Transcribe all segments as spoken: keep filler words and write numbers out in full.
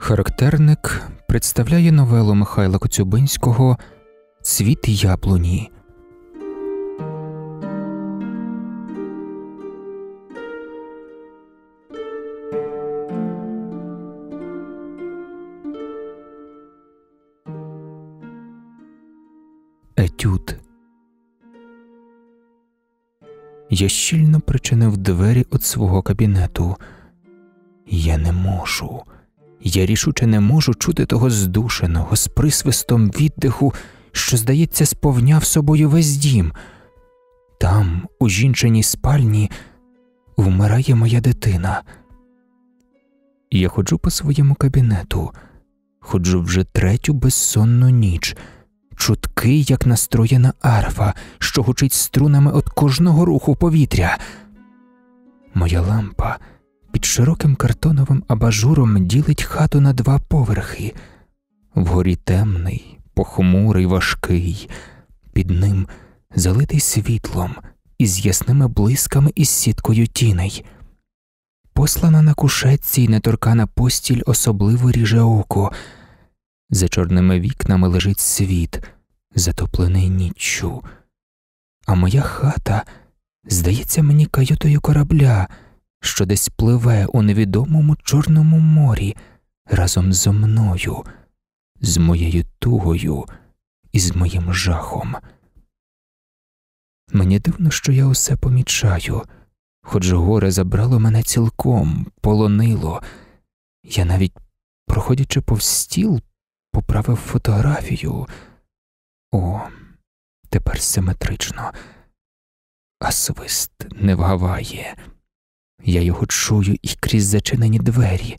Характерник представляє новелу Михайла Коцюбинського «Цвіт яблуні». Етюд. Я щільно причинив двері від свого кабінету. Я не можу, я рішуче не можу чути того здушеного, з присвистом віддиху, що, здається, сповняв собою весь дім. Там, у жінчиній спальні, вмирає моя дитина. Я ходжу по своєму кабінету, ходжу вже третю безсонну ніч, чуткий, як настроєна арфа, що гучить струнами від кожного руху повітря. Моя лампа під широким картоновим абажуром ділить хату на два поверхи. Вгорі темний, похмурий, важкий, під ним залитий світлом, із ясними блисками і сіткою тіней. Послана на кушетці й неторкана постіль особливо ріже око. За чорними вікнами лежить світ, затоплений ніччю. А моя хата здається мені каютою корабля, що десь пливе у невідомому Чорному морі разом зо мною, з моєю тугою і з моїм жахом. Мені дивно, що я усе помічаю, хоч горе забрало мене цілком, полонило. Я навіть, проходячи повз стіл, поправив фотографію. О, тепер симетрично. А свист не вгаває. Я його чую і крізь зачинені двері.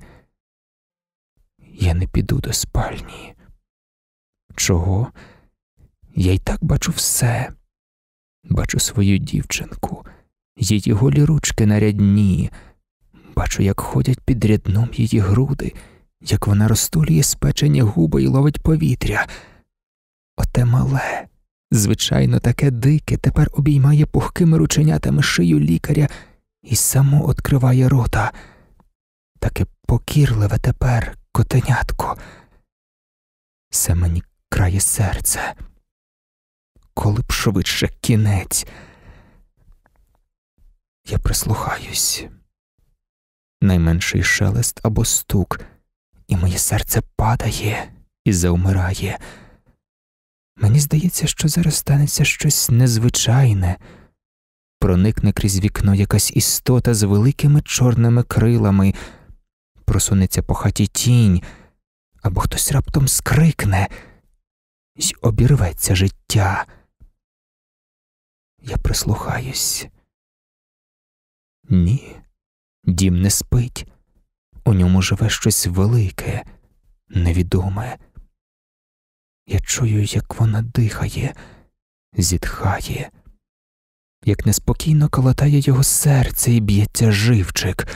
Я не піду до спальні. Чого? Я й так бачу все. Бачу свою дівчинку, її голі ручки нарядні. Бачу, як ходять під рядном її груди, як вона розтулює спечені губи і ловить повітря. Оте мале, звичайно, таке дике, тепер обіймає пухкими рученятами шию лікаря і само відкриває рота. Таке покірливе тепер, котенятко. Це мені крає серце. Коли б швидше кінець. Я прислухаюсь. Найменший шелест або стук, і моє серце падає і завмирає. Мені здається, що зараз станеться щось незвичайне. Проникне крізь вікно якась істота з великими чорними крилами, просунеться по хаті тінь, або хтось раптом скрикне, й обірветься життя. Я прислухаюсь. Ні, дім не спить. У ньому живе щось велике, невідоме. Я чую, як вона дихає, зітхає, як неспокійно колотає його серце і б'ється живчик.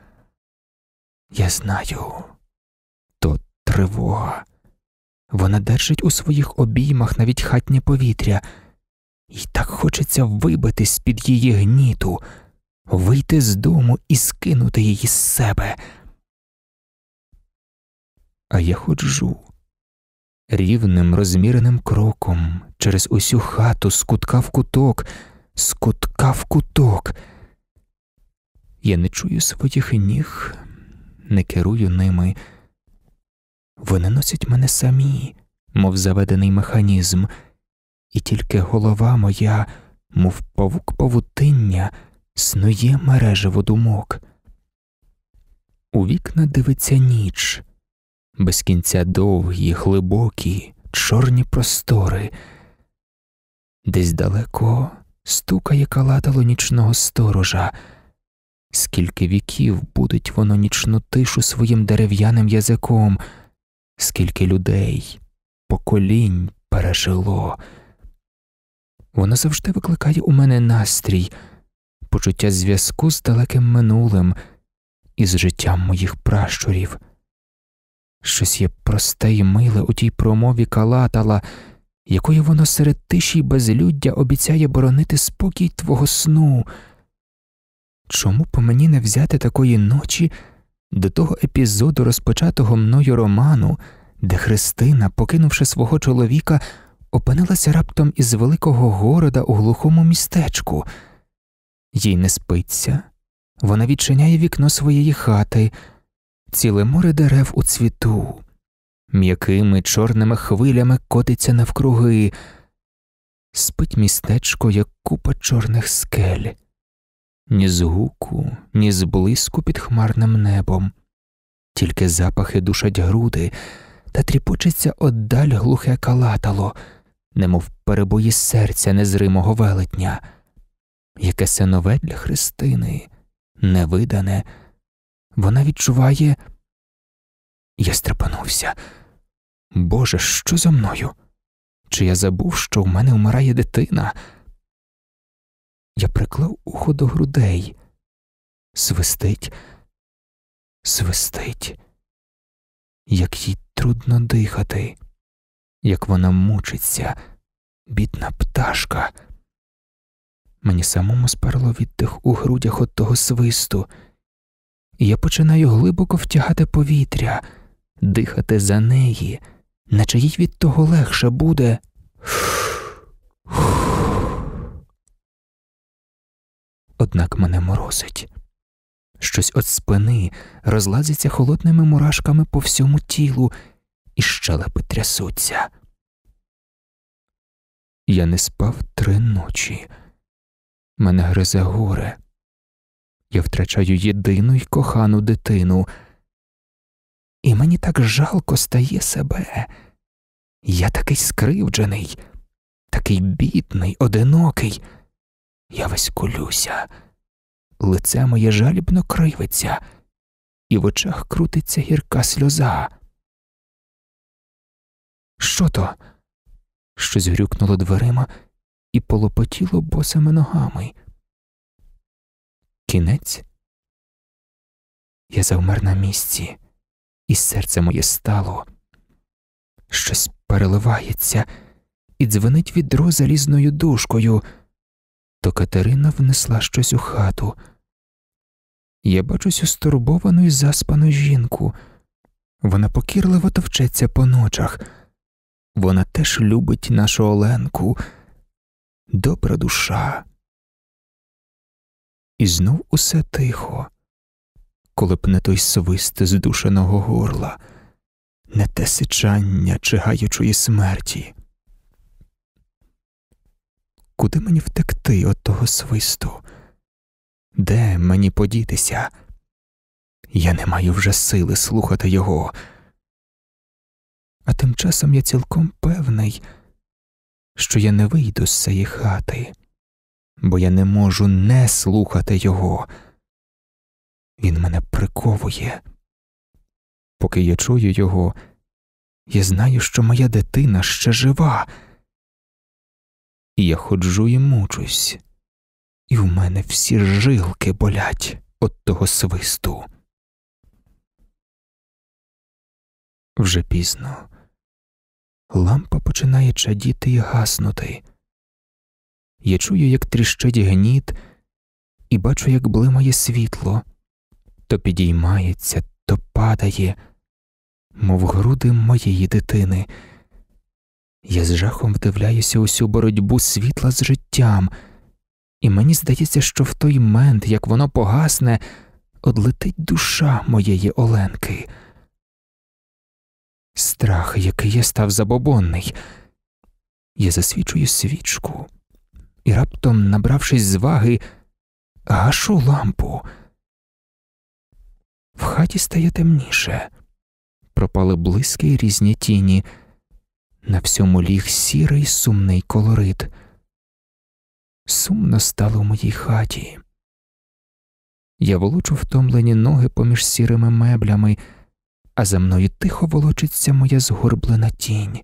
Я знаю, то тривога. Вона держить у своїх обіймах навіть хатнє повітря. І так хочеться вибити з-під її гніту, вийти з дому і скинути її з себе. А я ходжу рівним, розміреним кроком через усю хату, з кутка в куток, з кутка в куток. Я не чую своїх ніг, не керую ними. Вони носять мене самі, мов заведений механізм, і тільки голова моя, мов павук павутиння, снує мережево думок. У вікна дивиться ніч, без кінця довгі, глибокі, чорні простори. Десь далеко стукає калатало нічного сторожа. Скільки віків будить воно нічну тишу своїм дерев'яним язиком, скільки людей, поколінь пережило. Воно завжди викликає у мене настрій, почуття зв'язку з далеким минулим і з життям моїх пращурів. Щось є просте й миле у тій промові калатала, якою воно серед тиші й безлюддя обіцяє боронити спокій твого сну. Чому по мені не взяти такої ночі до того епізоду, розпочатого мною роману, де Христина, покинувши свого чоловіка, опинилася раптом із великого города у глухому містечку. Їй не спиться, вона відчиняє вікно своєї хати, ціле море дерев у цвіту, м'якими чорними хвилями котиться навкруги, спить містечко, як купа чорних скель. Ні згуку, ні зблиску під хмарним небом, тільки запахи душать груди, та тріпочеться оддаль глухе калатало, немов перебої серця незримого велетня. Яке се нове для Христини, невидане, вона відчуває... Я стрепенувся. Боже, що зо мною? Чи я забув, що в мене вмирає дитина? Я приклав ухо до грудей. Свистить, свистить. Як їй трудно дихати, як вона мучиться, бідна пташка. Мені самому сперло віддих у грудях от того свисту, і я починаю глибоко втягати повітря, дихати за неї, наче їй від того легше буде. Однак мене морозить. Щось від спини розлазиться холодними мурашками по всьому тілу, і щелепи трясуться. Я не спав три ночі. Мене гризе горе. Я втрачаю єдину й кохану дитину. І мені так жалко стає себе. Я такий скривджений, такий бідний, одинокий. Я весь колюся. Лице моє жалібно кривиться, і в очах крутиться гірка сльоза. Що то? Щось грюкнуло дверима і полопотіло босими ногами. Кінець? Я завмер на місці, і серце моє стало. Щось переливається і дзвенить відро залізною дужкою. То Катерина внесла щось у хату. Я бачу цю стурбовану й заспану жінку. Вона покірливо товчеться по ночах. Вона теж любить нашу Оленку. Добра душа. І знов усе тихо, коли б не той свист здушеного горла, не те сичання чигаючої смерті. Куди мені втекти від того свисту? Де мені подітися? Я не маю вже сили слухати його. А тим часом я цілком певний, що я не вийду з цієї хати, бо я не можу не слухати його. Він мене приковує. Поки я чую його, я знаю, що моя дитина ще жива. І я ходжу і мучусь, і в мене всі жилки болять від того свисту. Вже пізно. Лампа починає чадіти і гаснути. Я чую, як тріщить гніт, і бачу, як блимає світло. То підіймається, то падає, мов груди моєї дитини. Я з жахом вдивляюся у цю боротьбу світла з життям, і мені здається, що в той мент, як воно погасне, одлетить душа моєї Оленки. Страх, який я став забобонний. Я засвічую свічку, і раптом, набравшись зваги, гашу лампу. В хаті стає темніше. Пропали блиски й різні тіні. На всьому ліг сірий сумний колорит. Сумно стало в моїй хаті. Я волочу втомлені ноги поміж сірими меблями, а за мною тихо волочиться моя згорблена тінь.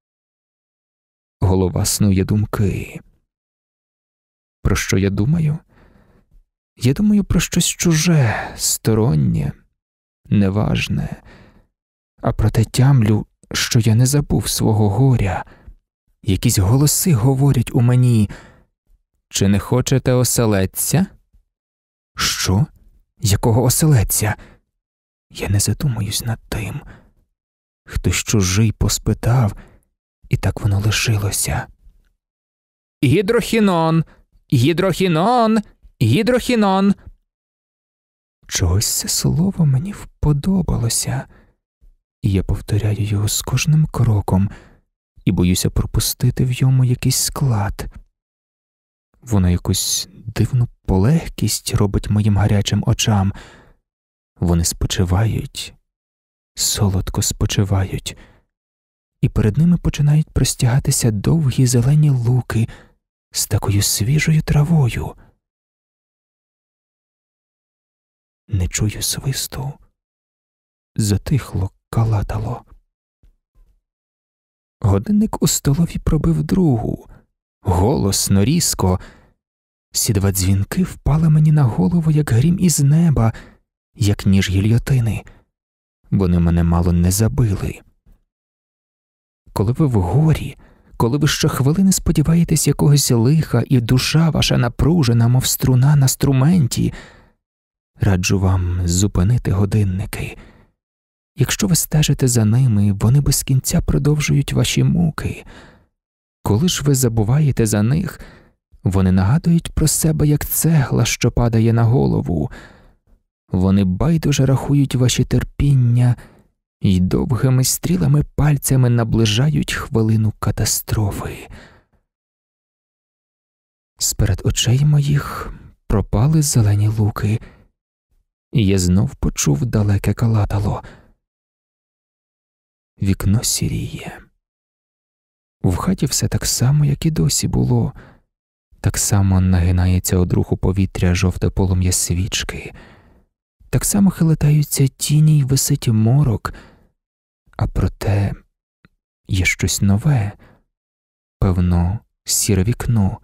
Голова снує думки. Про що я думаю? Я думаю про щось чуже, стороннє, неважне, а проте тямлю, що я не забув свого горя. Якісь голоси говорять у мені: «Чи не хочете оселедця?» Що? Якого оселедця? Я не задумуюсь над тим. Хтось чужий поспитав, і так воно лишилося. «Гідрохінон! Гідрохінон! Гідрохінон!» Чогось це слово мені вподобалося, і я повторяю його з кожним кроком і боюся пропустити в йому якийсь склад. Воно якусь дивну полегкість робить моїм гарячим очам. Вони спочивають, солодко спочивають, і перед ними починають простягатися довгі зелені луки з такою свіжою травою. Не чую свисту. Затихло, калатало. Годинник у столові пробив другу. Голосно, різко. Ці два дзвінки впали мені на голову, як грім із неба, як ніж гільйотини. Вони мене мало не забили. Коли ви в горі, коли ви щохвилини сподіваєтесь якогось лиха і душа ваша напружена, мов струна на струменті, раджу вам зупинити годинники. Якщо ви стежите за ними, вони без кінця продовжують ваші муки. Коли ж ви забуваєте за них, вони нагадують про себе, як цегла, що падає на голову. Вони байдуже рахують ваші терпіння і довгими стрілами пальцями наближають хвилину катастрофи. З-перед очей моїх пропали зелені луки, і я знов почув далеке калатало. Вікно сіріє. В хаті все так само, як і досі було. Так само нагинається од руху повітря жовте полум'я свічки. Так само хилитаються тіні й висить морок. А проте є щось нове. Певно, сіре вікно.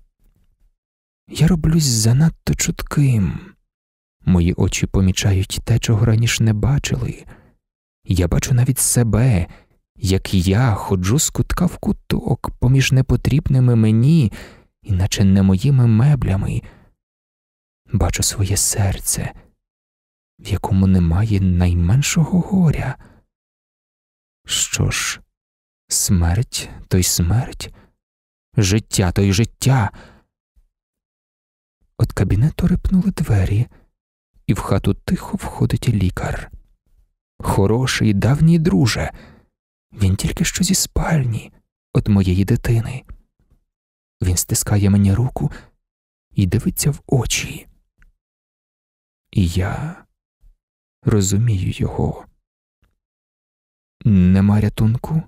Я роблюсь занадто чутким. Мої очі помічають те, чого раніше не бачили. Я бачу навіть себе, як я ходжу з кутка в куток поміж непотрібними мені, іначе не моїми меблями. Бачу своє серце, в якому немає найменшого горя. Що ж, смерть то й смерть, життя то й життя. От кабінету рипнули двері, і в хату тихо входить лікар. Хороший, давній друже, він тільки що зі спальні, от моєї дитини. Він стискає мені руку і дивиться в очі. І я розумію його. Нема рятунку?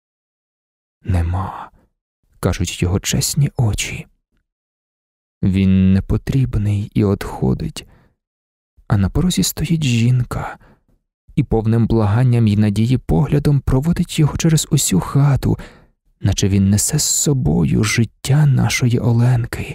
Нема, кажуть його чесні очі. Він непотрібний і одходить, а на порозі стоїть жінка, і повним благанням й надії поглядом проводить його через усю хату, наче він несе з собою життя нашої Оленки.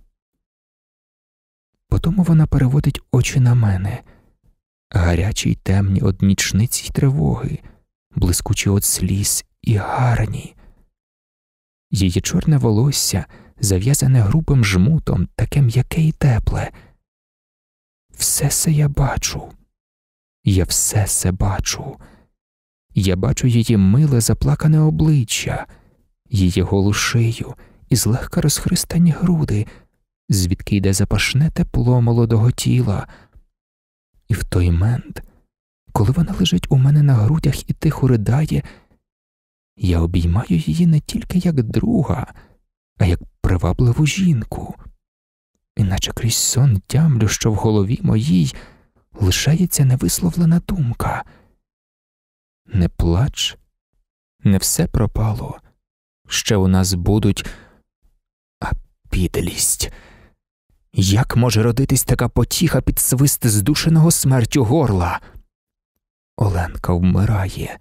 Потому вона переводить очі на мене, гарячі й темні од нічниці й тривоги, блискучі од сліз і гарні. Її чорне волосся зав'язане грубим жмутом, таке м'яке й тепле. Все се я бачу. Я все се бачу. Я бачу її миле заплакане обличчя, її голу шию і злегка розхристані груди, звідки йде запашне тепло молодого тіла. І в той мент, коли вона лежить у мене на грудях і тихо ридає, я обіймаю її не тільки як друга, а як привабливу жінку. Іначе крізь сон тямлю, що в голові моїй лишається невисловлена думка. Не плач, не все пропало. Ще у нас будуть... А підлість! Як може родитись така потіха під свист здушеного смертю горла? Оленка вмирає.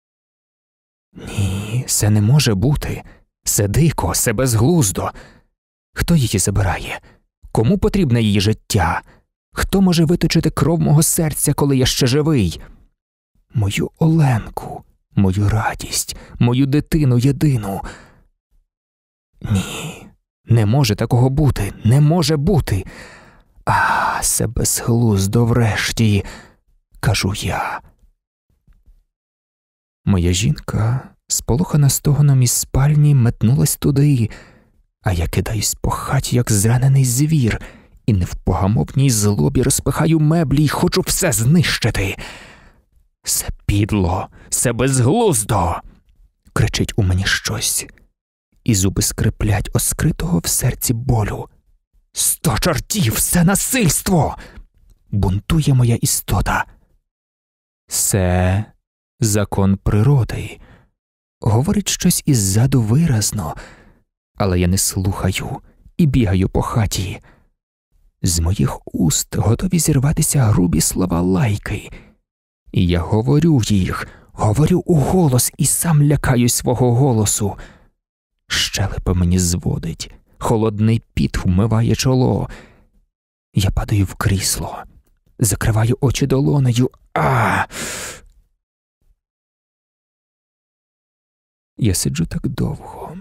Ні, це не може бути. Це дико, це безглуздо. Хто її забирає? Кому потрібне її життя? Хто може виточити кров мого серця, коли я ще живий? Мою Оленку, мою радість, мою дитину єдину. Ні, не може такого бути, не може бути. А, це безглуздо врешті. кажу я. Моя жінка, сполохана стогоном із спальні, метнулась туди, а я кидаюсь по хаті, як зранений звір, і не в погамовній злобі розпихаю меблі й хочу все знищити. «Се підло, се безглуздо!» – кричить у мені щось, і зуби скриплять оскритого в серці болю. «Сто чортів, все насильство!» – бунтує моя істота. «Се закон природи», – говорить щось іззаду виразно, але я не слухаю і бігаю по хаті. З моїх уст готові зірватися грубі слова лайки. І я говорю їх, говорю уголос і сам лякаюсь свого голосу. Щелепа мені зводить, холодний піт вмиває чоло. Я падаю в крісло, закриваю очі долонею. А! Я сиджу так довго.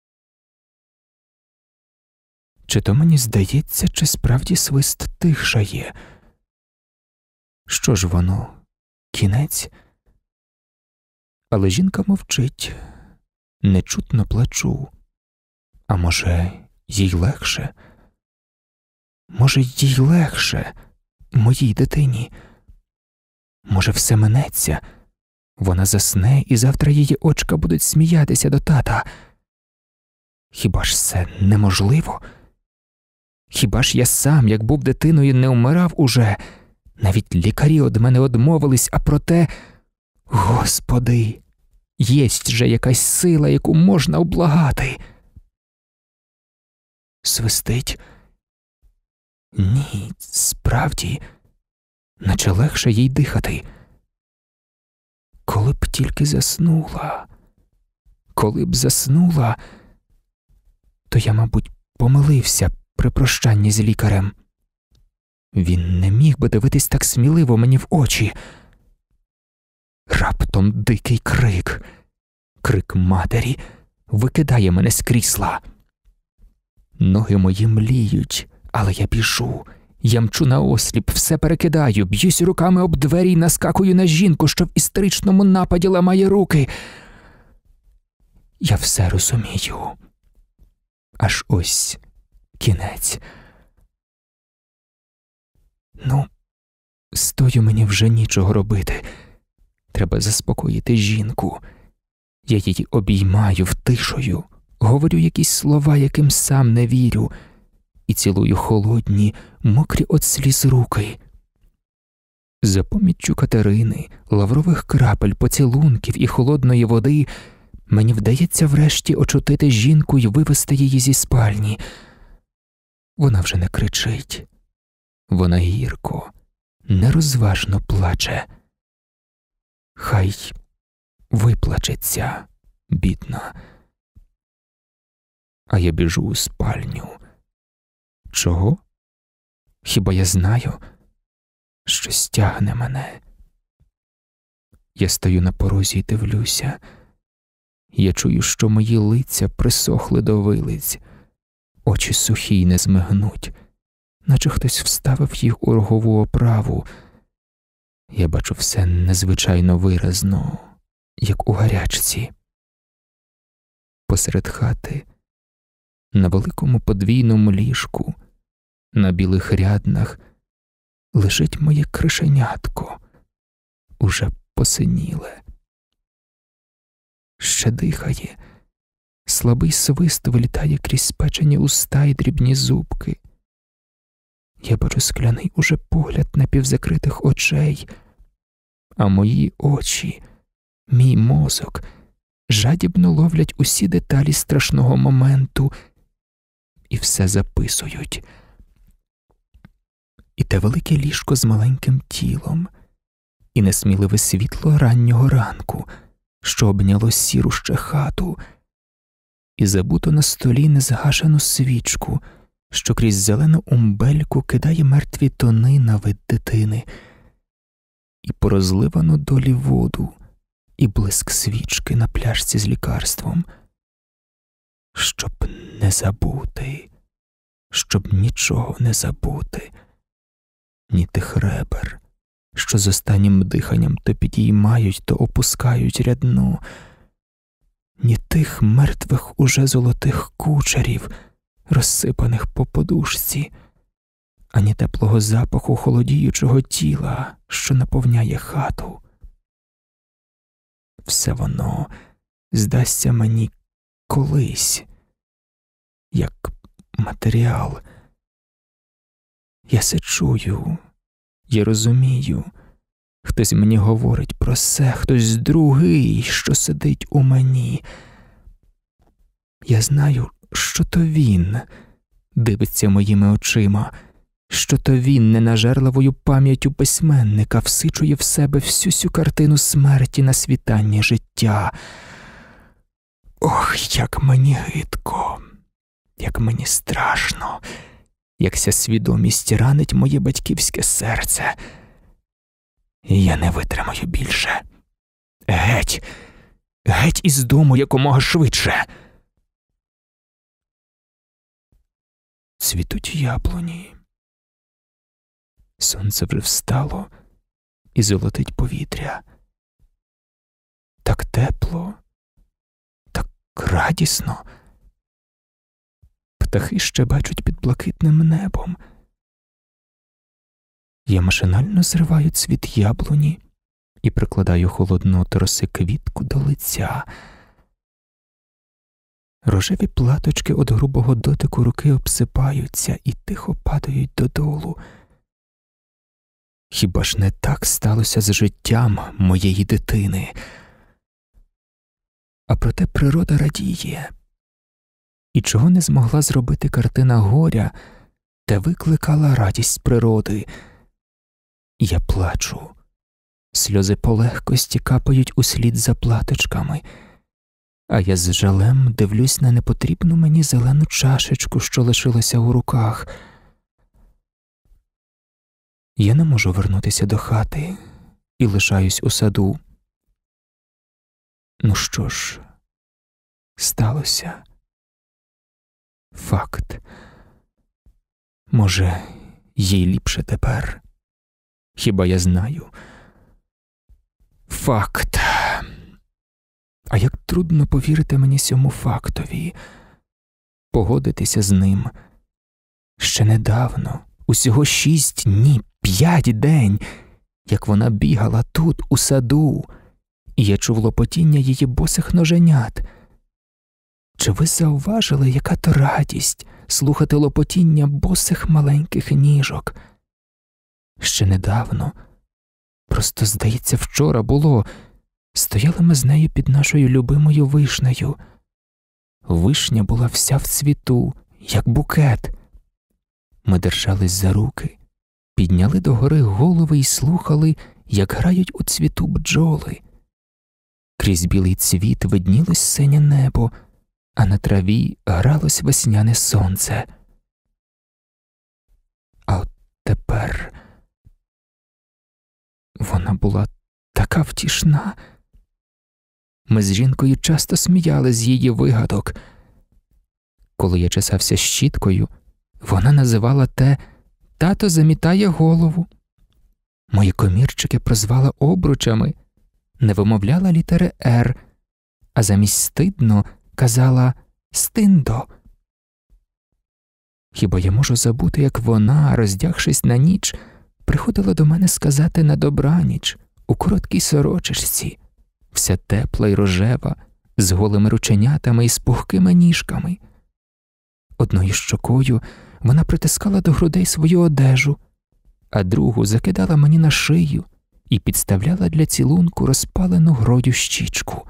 Чи то мені здається, чи справді свист тихшає? Що ж воно? Кінець? Але жінка мовчить. Нечутно плачу. А може, їй легше? Може, їй легше, моїй дитині? Може, все минеться? Вона засне, і завтра її очка будуть сміятися до тата. Хіба ж це неможливо? Хіба ж я сам, як був дитиною, не вмирав уже? Навіть лікарі од мене одмовились, а проте, Господи, єсть же якась сила, яку можна облагати. Свистить? Ні, справді, наче легше їй дихати. Коли б тільки заснула, коли б заснула, то я, мабуть, помилився при прощанні з лікарем. Він не міг би дивитись так сміливо мені в очі. Раптом дикий крик, крик матері, викидає мене з крісла. Ноги мої мліють, але я біжу. Я мчу наосліп, все перекидаю, б'юсь руками об двері й наскакую на жінку, що в істеричному нападі ламає руки. Я все розумію. Аж ось кінець. Ну, стою, мені вже нічого робити. Треба заспокоїти жінку. Я її обіймаю, втишую, говорю якісь слова, яким сам не вірю, і цілую холодні, мокрі от сліз руки. За поміччю Катерини, лаврових крапель, поцілунків і холодної води мені вдається врешті очутити жінку й вивести її зі спальні. Вона вже не кричить. Вона гірко, нерозважно плаче. Хай виплачеться, бідна. А я біжу у спальню. Чого? Хіба я знаю? Щось тягне мене. Я стою на порозі й дивлюся. Я чую, що мої лиця присохли до вилиць. Очі сухі й не змигнуть, наче хтось вставив їх у рогову оправу. Я бачу все незвичайно виразно, як у гарячці. Посеред хати, на великому подвійному ліжку, на білих ряднах, лежить моє кришенятко, уже посиніле. Ще дихає, слабий свист вилітає крізь спечені уста й дрібні зубки. Я бачу скляний уже погляд напівзакритих очей, а мої очі, мій мозок жадібно ловлять усі деталі страшного моменту і все записують. І те велике ліжко з маленьким тілом, і несміливе світло раннього ранку, що обняло сіру ще хату, і забуто на столі незгашену свічку, що крізь зелену умбельку кидає мертві тони на вид дитини, і порозливану долі воду, і блиск свічки на пляшці з лікарством. Щоб не забути, щоб нічого не забути, ні тих ребер, що з останнім диханням то підіймають, то опускають рядно, ні тих мертвих уже золотих кучерів, розсипаних по подушці, ані теплого запаху холодіючого тіла, що наповняє хату. Все воно здасться мені колись, як матеріал. Я се чую, я розумію. Хтось мені говорить про це, хтось другий, що сидить у мені. Я знаю, що то він дивиться моїми очима, що то він ненажерливою пам'яттю письменника всичує в себе всю сю картину смерті на світанні життя. Ох, як мені гидко, як мені страшно, як ця свідомість ранить моє батьківське серце. Я не витримаю більше. Геть, геть із дому якомога швидше. Цвітуть яблуні. Сонце вже встало і золотить повітря. Так тепло, так радісно. Птахи щебечуть під блакитним небом. Я машинально зриваю цвіт яблуні і прикладаю холодну троси квітку до лиця. Рожеві платочки від грубого дотику руки обсипаються і тихо падають додолу. Хіба ж не так сталося з життям моєї дитини? А проте природа радіє. І чого не змогла зробити картина горя, та викликала радість природи. Я плачу. Сльози полегкості капають услід за платочками, а я з жалем дивлюсь на непотрібну мені зелену чашечку, що лишилася у руках. Я не можу вернутися до хати і лишаюсь у саду. Ну що ж, сталося. Факт. Може, їй ліпше тепер. Хіба я знаю? Факт. А як трудно повірити мені цьому фактові, погодитися з ним. Ще недавно, усього шість, ні, п'ять день, як вона бігала тут, у саду, і я чув лопотіння її босих ноженят. Чи ви зауважили, яка то радість слухати лопотіння босих маленьких ніжок? Ще недавно, просто, здається, вчора було, стояли ми з нею під нашою любимою вишнею. Вишня була вся в цвіту, як букет. Ми держались за руки, підняли догори голови і слухали, як грають у цвіту бджоли. Крізь білий цвіт виднілось синє небо, а на траві гралось весняне сонце. А от тепер вона була така втішна. Ми з жінкою часто сміяли з її вигадок. Коли я чесався щіткою, вона називала те «тато замітає голову». Мої комірчики прозвала обручами, не вимовляла літери «Р», а замість «стидно» казала «стиндо». Хіба я можу забути, як вона, роздягшись на ніч, приходила до мене сказати на добраніч у короткій сорочечці, вся тепла й рожева, з голими рученятами і з пухкими ніжками. Одною щокою вона притискала до грудей свою одежу, а другу закидала мені на шию і підставляла для цілунку розпалену грою щічку.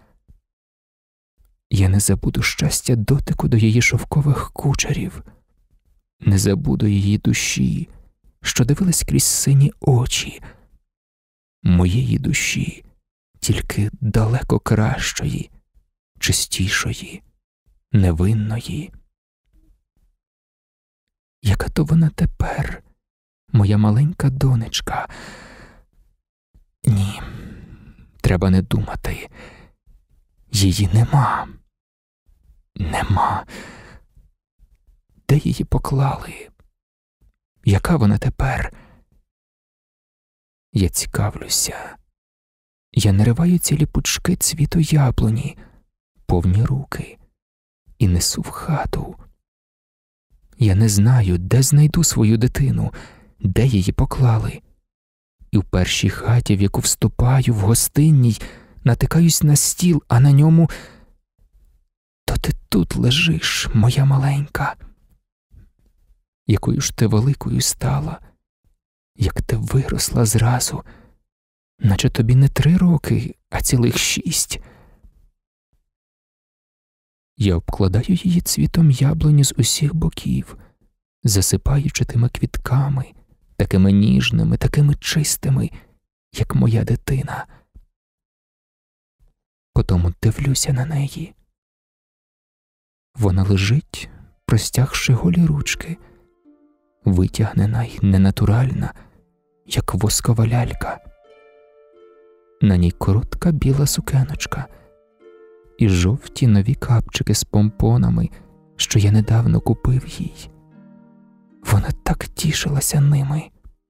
Я не забуду щастя дотику до її шовкових кучерів, не забуду її душі, що дивилась крізь сині очі, моєї душі, тільки далеко кращої, чистішої, невинної. Яка то вона тепер, моя маленька донечка? Ні, треба не думати. Її нема. Нема. Де її поклали? Яка вона тепер? Я цікавлюся. Я нариваю цілі пучки цвіту яблуні, повні руки, і несу в хату. Я не знаю, де знайду свою дитину, де її поклали. І в першій хаті, в яку вступаю, в гостинній, натикаюсь на стіл, а на ньому «То ти тут лежиш, моя маленька. Якою ж ти великою стала, як ти виросла зразу, наче тобі не три роки, а цілих шість». Я обкладаю її цвітом яблуні з усіх боків, засипаючи тими квітками, такими ніжними, такими чистими, як моя дитина. Потому дивлюся на неї. Вона лежить, простягши голі ручки, витягнена й ненатуральна, як воскова лялька. На ній коротка біла сукеночка і жовті нові капчики з помпонами, що я недавно купив їй. Вона так тішилася ними.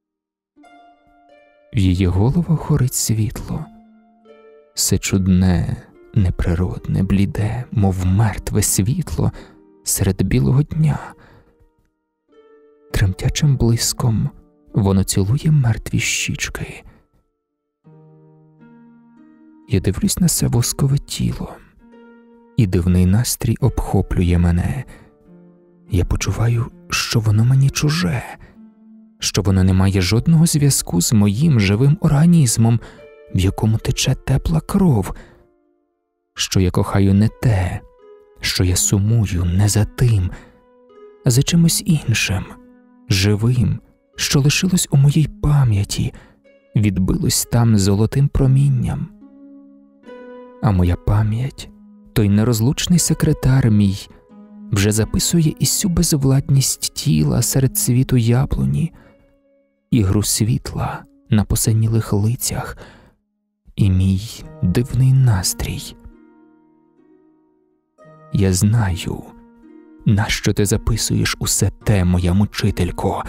В її головах горить світло. Все чудне, неприродне, бліде, мов мертве світло серед білого дня. Тремтячим блиском воно цілує мертві щічки. Я дивлюсь на це воскове тіло, і дивний настрій обхоплює мене. Я почуваю, що воно мені чуже, що воно не має жодного зв'язку з моїм живим організмом, в якому тече тепла кров, що я кохаю не те, що я сумую не за тим, а за чимось іншим, живим, що лишилось у моїй пам'яті, відбилось там золотим промінням. А моя пам'ять, той нерозлучний секретар мій, вже записує і сю безвладність тіла серед цвіту яблуні, ігру світла на посинілих лицях і мій дивний настрій. Я знаю, нащо ти записуєш усе те, моя мучителько.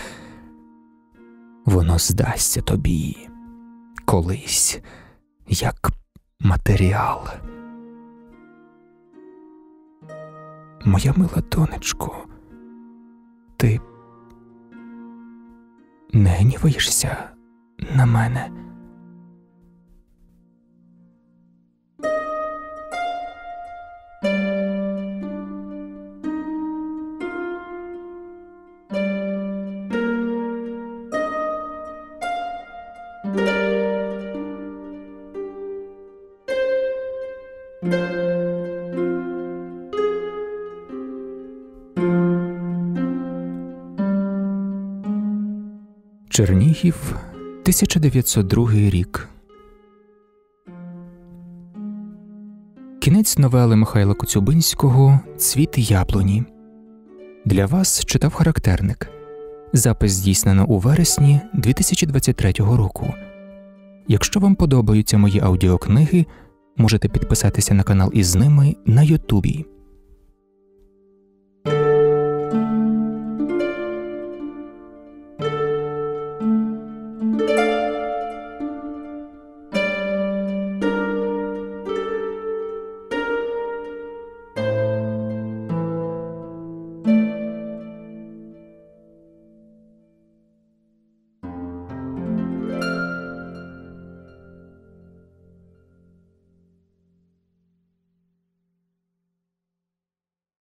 Воно здасться тобі колись, як матеріал. Моя мила донечко, ти не гніваєшся на мене? Чернігів, тисяча дев'ятсот другий рік. Кінець новели Михайла Коцюбинського «Цвіт яблуні». Для вас читав Характерник. Запис здійснено у вересні дві тисячі двадцять третього року. Якщо вам подобаються мої аудіокниги, можете підписатися на канал із ними на Ютубі.